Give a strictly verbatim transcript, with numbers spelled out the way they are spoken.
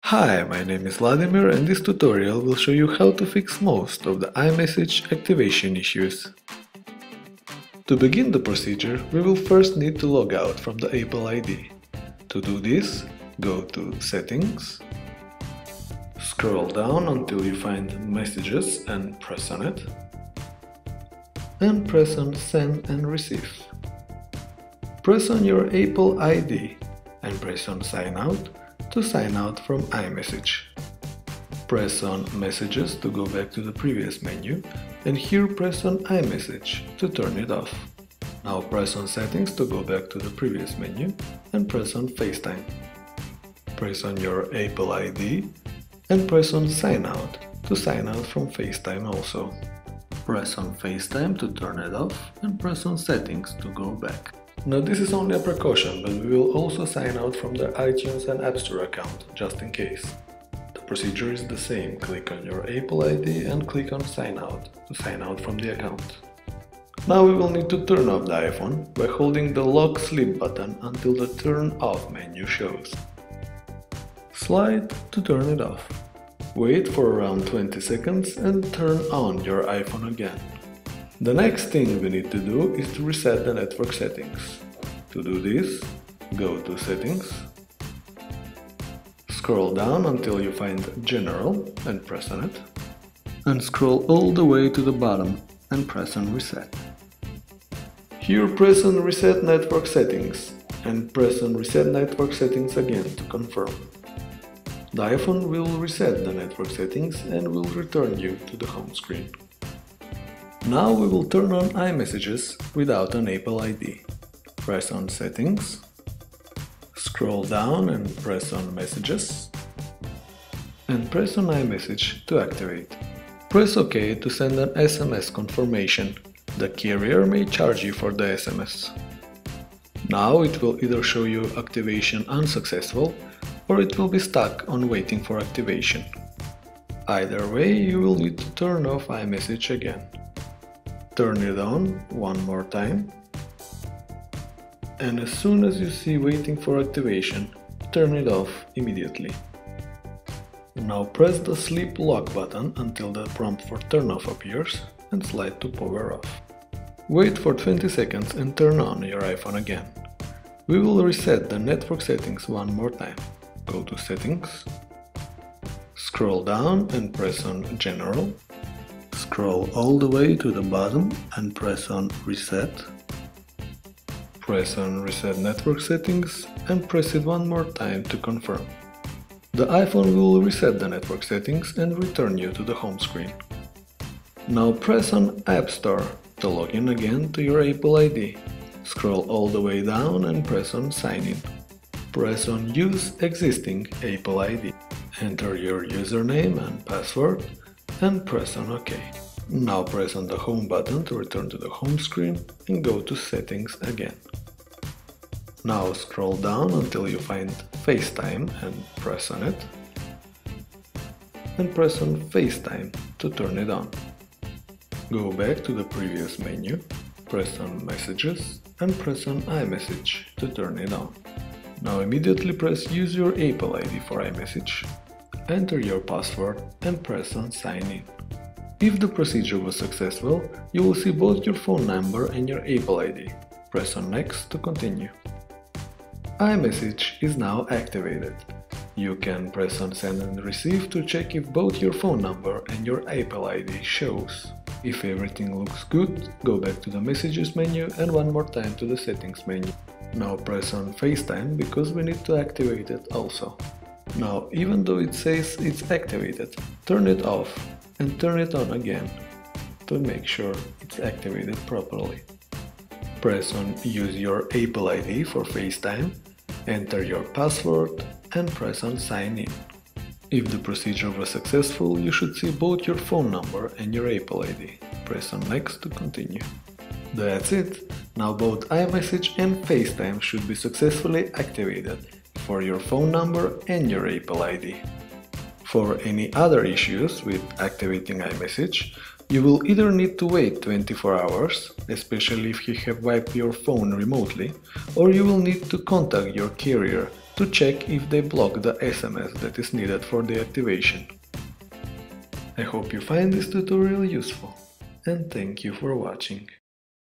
Hi, my name is Vladimir and this tutorial will show you how to fix most of the iMessage activation issues. To begin the procedure, we will first need to log out from the Apple I D. To do this, go to Settings, scroll down until you find Messages and press on it, and press on Send and Receive. Press on your Apple I D and press on Sign Out to sign out from iMessage. Press on Messages to go back to the previous menu, and here press on iMessage to turn it off. Now press on Settings to go back to the previous menu and press on FaceTime. Press on your Apple I D and press on Sign Out to sign out from FaceTime also. Press on FaceTime to turn it off and press on Settings to go back. Now this is only a precaution, but we will also sign out from the iTunes and App Store account, just in case. The procedure is the same. Click on your Apple I D and click on Sign Out to sign out from the account. Now we will need to turn off the iPhone by holding the Lock Sleep button until the Turn Off menu shows. Slide to turn it off. Wait for around twenty seconds and turn on your iPhone again. The next thing we need to do is to reset the network settings. To do this, go to Settings, scroll down until you find General and press on it, and scroll all the way to the bottom and press on Reset. Here press on Reset Network Settings and press on Reset Network Settings again to confirm. The iPhone will reset the network settings and will return you to the home screen. Now we will turn on iMessages without an Apple I D. Press on Settings, scroll down and press on Messages, and press on iMessage to activate. Press OK to send an S M S confirmation. The carrier may charge you for the S M S. Now it will either show you activation unsuccessful or it will be stuck on waiting for activation. Either way, you will need to turn off iMessage again. Turn it on one more time, and as soon as you see waiting for activation, turn it off immediately. Now press the Sleep Lock button until the prompt for turn off appears and slide to power off. Wait for twenty seconds and turn on your iPhone again. We will reset the network settings one more time. Go to Settings, scroll down and press on General. Scroll all the way to the bottom and press on Reset. Press on Reset Network Settings and press it one more time to confirm. The iPhone will reset the network settings and return you to the home screen. Now press on App Store to log in again to your Apple I D. Scroll all the way down and press on Sign In. Press on Use Existing Apple I D. Enter your username and password and press on OK. Now press on the Home button to return to the home screen and go to Settings again. Now scroll down until you find FaceTime and press on it. And press on FaceTime to turn it on. Go back to the previous menu, press on Messages and press on iMessage to turn it on. Now immediately press Use your Apple I D for iMessage. Enter your password and press on Sign In. If the procedure was successful, you will see both your phone number and your Apple I D. Press on Next to continue. iMessage is now activated. You can press on Send and Receive to check if both your phone number and your Apple I D shows. If everything looks good, go back to the Messages menu and one more time to the Settings menu. Now press on FaceTime because we need to activate it also. Now, even though it says it's activated, turn it off and turn it on again to make sure it's activated properly. Press on Use your Apple I D for FaceTime, enter your password and press on Sign In. If the procedure was successful, you should see both your phone number and your Apple I D. Press on Next to continue. That's it! Now both iMessage and FaceTime should be successfully activated for your phone number and your Apple I D. For any other issues with activating iMessage, you will either need to wait twenty-four hours, especially if you have wiped your phone remotely, or you will need to contact your carrier to check if they block the S M S that is needed for the activation. I hope you find this tutorial useful, and thank you for watching.